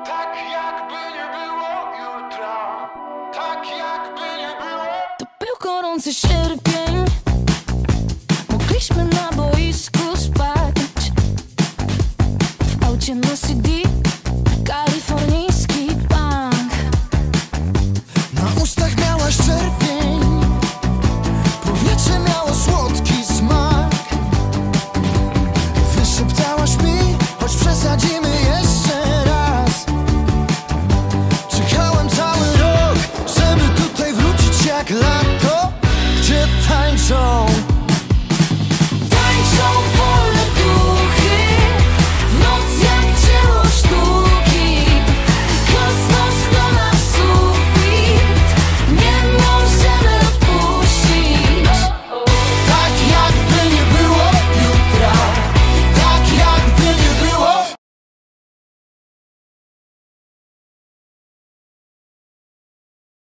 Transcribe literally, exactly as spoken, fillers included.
Tak jakby nie było jutra. Tak jakby nie było. To był gorący sierpień.